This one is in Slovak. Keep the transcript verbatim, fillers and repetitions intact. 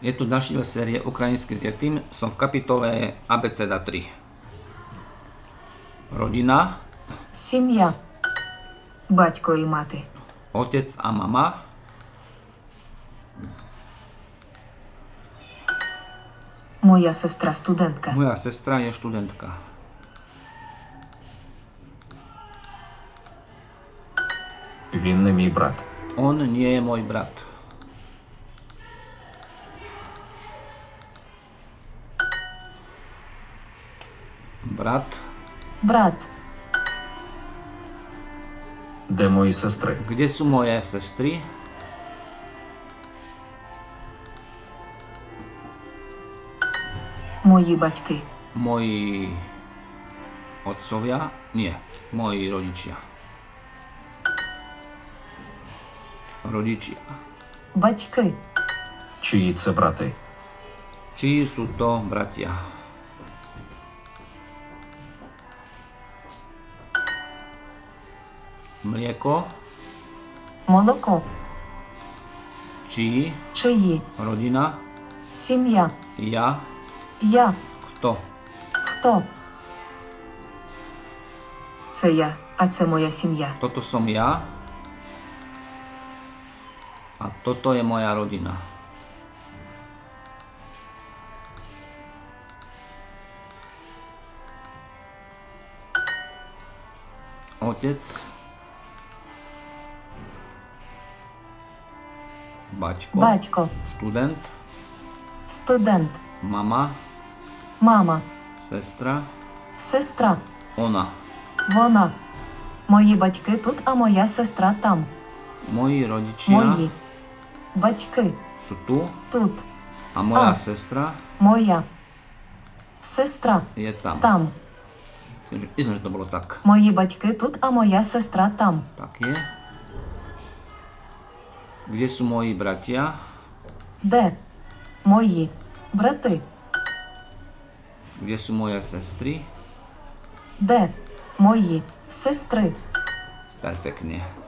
Je tu ďalší diel série Ukrajinský s Yetim. Som v kapitole Abeceda tri. Rodina. Сім'я. Батько і мати. Otec a mama. Моя сестра студентка. Moja sestra je študentka. Він не мій брат. On nie je môj brat. Brat. Брат. Де мої сестри? Kde sú moje sestry? Мої батьки. Moji otcovia? Nie, moji rodičia. Rodičia. Батьки. Чиї це брати? Čí sú to bratia? Mlieko. Молоко. Čí? Чиї. Rodina. Сім'я. Ja. Я. Kto? Хто? Це я, а це моя сім'я. Toto som ja. A toto je moja rodina. Otec. Baťko. Батько. Študent. Студент. Mama. Мама. Sestra. Сестра. Ona. Вона. Мої батьки тут, а моя сестра там. Moji rodičia Мої. Батьки. sú tu Тут. a moja A. sestra Моя. Сестра. je tam. Там. Myslím, že to bolo tak. Мої батьки тут, а моя сестра там. Tak je. Kde sú moji bratia? Де? Мої. Брати. Kde sú moje sestry? Де? Мої. Сестри. Perfektne.